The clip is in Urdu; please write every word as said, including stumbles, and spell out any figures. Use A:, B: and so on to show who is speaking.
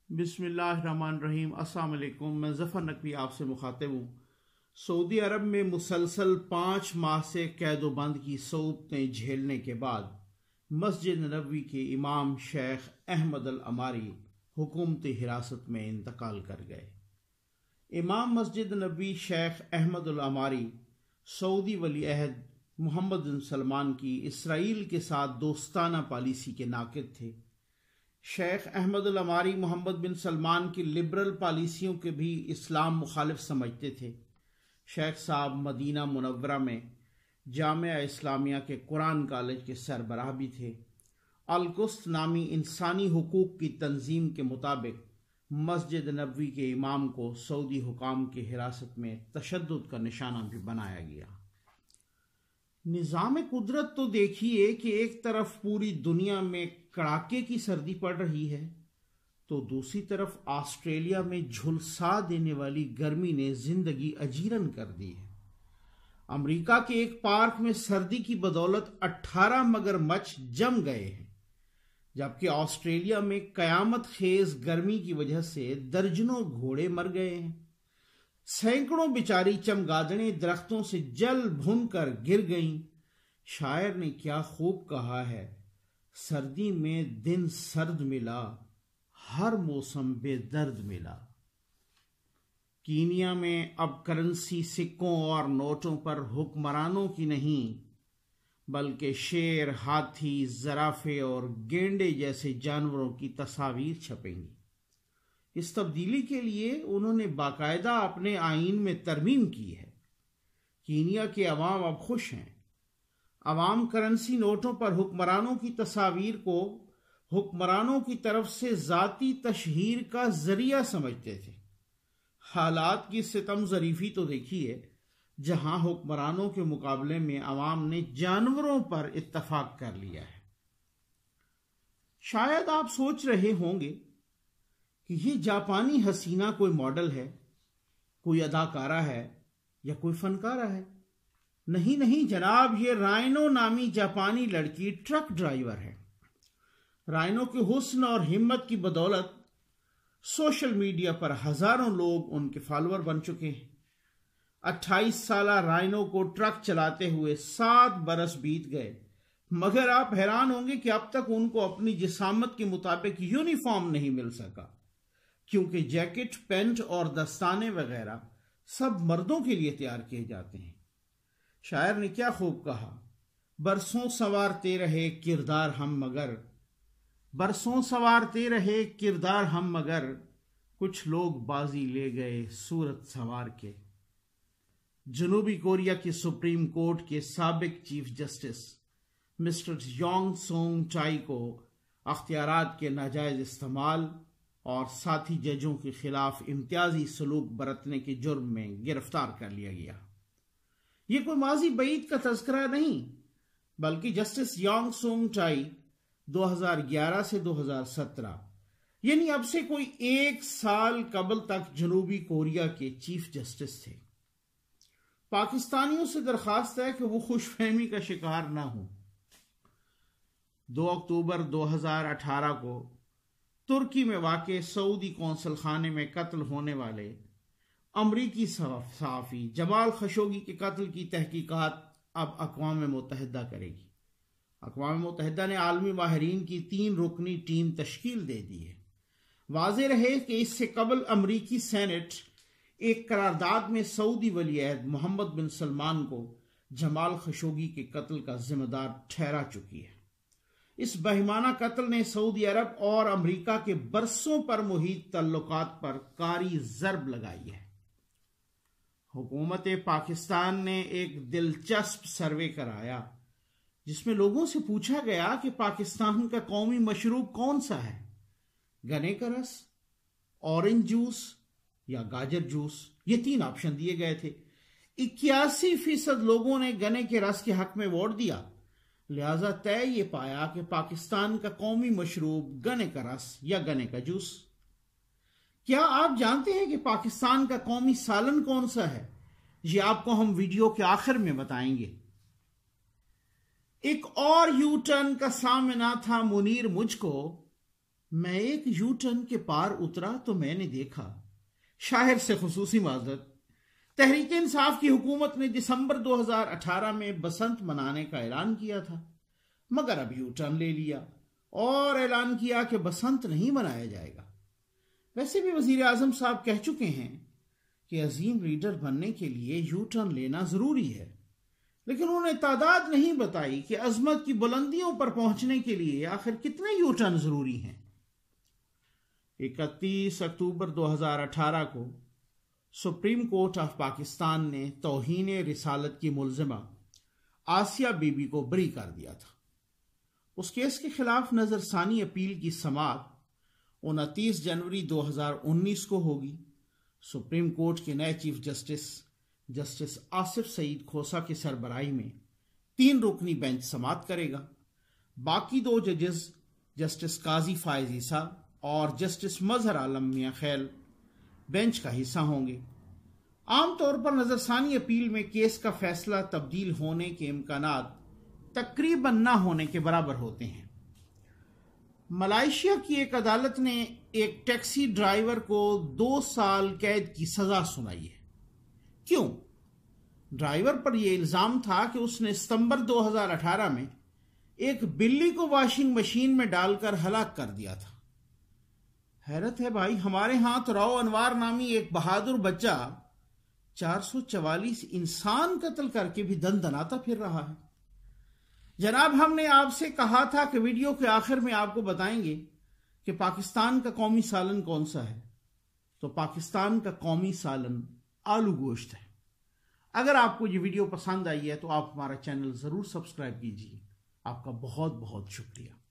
A: بسم اللہ الرحمن الرحیم۔ السلام علیکم، میں ظفر نقوی آپ سے مخاطب ہوں۔ سعودی عرب میں مسلسل پانچ ماہ سے قید و بند کی صعوبتیں جھیلنے کے بعد مسجد نبوی کے امام شیخ احمد العماری حکومتی حراست میں انتقال کر گئے۔ امام مسجد نبوی شیخ احمد العماری سعودی ولی عہد محمد بن سلمان کی اسرائیل کے ساتھ دوستانہ پالیسی کے ناقد تھے۔ شیخ احمد العماری محمد بن سلمان کی لبرل پالیسیوں کے بھی اسلام مخالف سمجھتے تھے۔ شیخ صاحب مدینہ منورہ میں جامعہ اسلامیہ کے قرآن کالج کے سربراہ بھی تھے۔ القدس نامی انسانی حقوق کی تنظیم کے مطابق مسجد نبوی کے امام کو سعودی حکام کی حراست میں تشدد کا نشانہ بھی بنایا گیا۔ نظام قدرت تو دیکھیے کہ ایک طرف پوری دنیا میں کڑاکے کی سردی پڑ رہی ہے تو دوسری طرف آسٹریلیا میں جھلسا دینے والی گرمی نے زندگی اجیرن کر دی ہے۔ امریکہ کے ایک پارک میں سردی کی بدولت اٹھارہ مگر مچھ جم گئے ہیں، جبکہ آسٹریلیا میں قیامت خیز گرمی کی وجہ سے درجنوں گھوڑے مر گئے ہیں۔ سینکڑوں بیچاری چمگادڑیں درختوں سے جل بھن کر گر گئیں۔ شاعر نے کیا خوب کہا ہے، سردی میں دن سرد ملا، ہر موسم بے درد ملا۔ کینیا میں اب کرنسی سکوں اور نوٹوں پر حکمرانوں کی نہیں بلکہ شیر، ہاتھی، زرافے اور گینڈے جیسے جانوروں کی تصاویر چھپیں گی۔ اس تبدیلی کے لیے انہوں نے باقاعدہ اپنے آئین میں ترمیم کی ہے۔ کینیا کے عوام اب خوش ہیں۔ عوام کرنسی نوٹوں پر حکمرانوں کی تصاویر کو حکمرانوں کی طرف سے ذاتی تشہیر کا ذریعہ سمجھتے تھے۔ حالات کی ستم ظریفی تو دیکھیے، جہاں حکمرانوں کے مقابلے میں عوام نے جانوروں پر اتفاق کر لیا ہے۔ شاید آپ سوچ رہے ہوں گے کہ یہ جاپانی حسینہ کوئی ماڈل ہے، کوئی اداکارہ ہے یا کوئی فنکارہ ہے۔ نہیں نہیں جناب، یہ رائنو نامی جاپانی لڑکی ٹرک ڈرائیور ہے۔ رائنو کے حسن اور ہمت کی بدولت سوشل میڈیا پر ہزاروں لوگ ان کے فالوور بن چکے ہیں۔ اٹھائیس سالہ رائنو کو ٹرک چلاتے ہوئے سات برس بیت گئے، مگر آپ حیران ہوں گے کہ اب تک ان کو اپنی جسامت کے مطابق یونیفارم نہیں مل سکا، کیونکہ جیکٹ، پینٹ اور دستانے وغیرہ سب مردوں کے لیے تیار کیے جاتے ہیں۔ شاعر نے کیا خوب کہا، برسوں سنوارتے رہے کردار ہم مگر، برسوں سنوارتے رہے کردار ہم مگر، کچھ لوگ بازی لے گئے صورت سنوار کے۔ جنوبی کوریا کی سپریم کورٹ کے سابق چیف جسٹس مسٹر یونگ سونگ چائی کو اختیارات کے ناجائز استعمال اور ساتھی ججوں کے خلاف امتیازی سلوک برتنے کے جرم میں گرفتار کر لیا گیا۔ یہ کوئی ماضی بعید کا تذکرہ نہیں، بلکہ جسٹس یونگ سونگ چائی دو ہزار گیارہ سے دو ہزار سترہ یعنی اب سے کوئی ایک سال قبل تک جنوبی کوریا کے چیف جسٹس تھے۔ پاکستانیوں سے درخواست ہے کہ وہ خوش فہمی کا شکار نہ ہوں۔ دو اکتوبر دو ہزار اٹھارہ کو ترکی میں واقع سعودی قونصل خانے میں قتل ہونے والے امریکی صحافی جمال خشوگی کے قتل کی تحقیقات اب اقوام متحدہ کرے گی۔ اقوام متحدہ نے عالمی ماہرین کی تین رکنی ٹیم تشکیل دے دی ہے۔ واضح رہے کہ اس سے قبل امریکی سینٹ ایک قرارداد میں سعودی ولی عہد محمد بن سلمان کو جمال خشوگی کے قتل کا ذمہ دار ٹھہرا چکی ہے۔ اس بہیمانہ قتل نے سعودی عرب اور امریکہ کے برسوں پر محیط تعلقات پر کاری ضرب لگائی ہے۔ حکومت پاکستان نے ایک دلچسپ سروے کرایا جس میں لوگوں سے پوچھا گیا کہ پاکستان کا قومی مشروب کون سا ہے، گنے کا رس، اورنج جوس یا گاجر جوس۔ یہ تین آپشن دیے گئے تھے۔ اکیاسی فیصد لوگوں نے گنے کے رس کے حق میں ووٹ دیا، لہذا طے یہ پایا کہ پاکستان کا قومی مشروب گنے کا رس یا گنے کا جوس۔ کیا آپ جانتے ہیں کہ پاکستان کا قومی سالن کون سا ہے؟ یہ آپ کو ہم ویڈیو کے آخر میں بتائیں گے۔ ایک اور یو ٹرن کا سامنا تھا منیر مجھ کو میں ایک یو ٹرن کے پار اترا تو میں نے دیکھا، شاہر سے خصوصی معذرت، تحریک انصاف کی حکومت نے دسمبر دو ہزار اٹھارہ میں بسنت منانے کا اعلان کیا تھا، مگر اب یو ٹرن لے لیا اور اعلان کیا کہ بسنت نہیں منایا جائے گا۔ ویسے بھی وزیر اعظم صاحب کہہ چکے ہیں کہ عظیم لیڈر بننے کے لیے یو ٹرن لینا ضروری ہے، لیکن انہوں نے تعداد نہیں بتائی کہ عظمت کی بلندیوں پر پہنچنے کے لیے آخر کتنے یو ٹرن ضروری ہیں۔ اکتیس اکتوبر دو ہزار اٹھارہ کو سپریم کورٹ آف پاکستان نے توہین رسالت کی ملزمہ آسیہ بی بی کو بری کر دیا تھا۔ اس کیس کے خلاف نظر ثانی اپیل کی سماعت انتیس جنوری دو ہزار انیس کو ہوگی۔ سپریم کورٹ کے نئے chief justice justice Asif Saeed Khosa کی سربراہی میں تین رکنی بینچ سماعت کرے گا۔ باقی دو ججز جسٹس قاضی فائز عیسیٰ اور جسٹس مظہر عالم میاں خیل بینچ کا حصہ ہوں گے۔ عام طور پر نظر ثانی اپیل میں کیس کا فیصلہ تبدیل ہونے کے امکانات تقریباً نہ ہونے کے برابر ہوتے ہیں۔ ملائیشیا کی ایک عدالت نے ایک ٹیکسی ڈرائیور کو دو سال قید کی سزا سنائی ہے۔ کیوں؟ ڈرائیور پر یہ الزام تھا کہ اس نے ستمبر دو ہزار اٹھارہ میں ایک بلی کو واشنگ مشین میں ڈال کر ہلاک کر دیا تھا۔ حیرت ہے بھائی، ہمارے ہاں تو راؤ انوار نامی ایک بہادر بچہ چار سو چوالیس انسان قتل کر کے بھی دن دناتا پھر رہا ہے۔ جناب، ہم نے آپ سے کہا تھا کہ ویڈیو کے آخر میں آپ کو بتائیں گے کہ پاکستان کا قومی سالن کون سا ہے، تو پاکستان کا قومی سالن آلو گوشت ہے۔ اگر آپ کو یہ ویڈیو پسند آئی ہے تو آپ ہمارا چینل ضرور سبسکرائب کیجیے۔ آپ کا بہت بہت شکریہ۔